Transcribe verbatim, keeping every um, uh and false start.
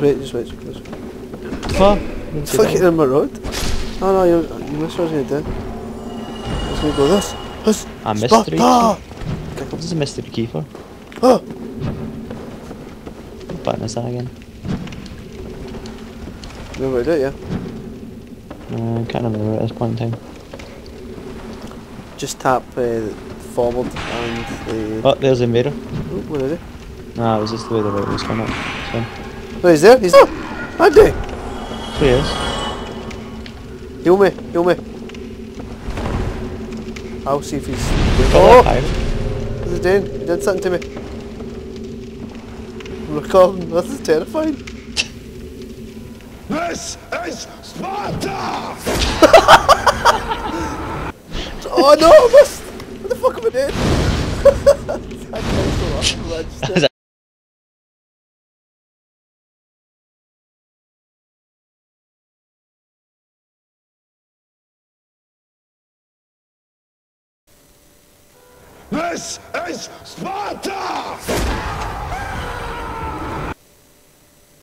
wait, just wait, just wait. What? Fuck it in my road. Oh no, you, you missed what I was going to do. I was going to go this. This. A mystery Sparta! key? What is a mystery key for? Oh! What button is that again? You know what I do, yeah? Uh, I can't remember at this point in time. Just tap uh, forward and the... Oh, there's the invader. Oh, what is it? Nah, it was just the way the route was coming up. So, Oh, he's there, he's there! Andy! so he is. Heal me, heal me. I'll see if he's... Oh! Oh! What's he doing? He did something to me. I'm recording, this is terrifying. This is Sparta! Oh no, I missed! What the fuck am I doing? I can't go up, register. This is Sparta!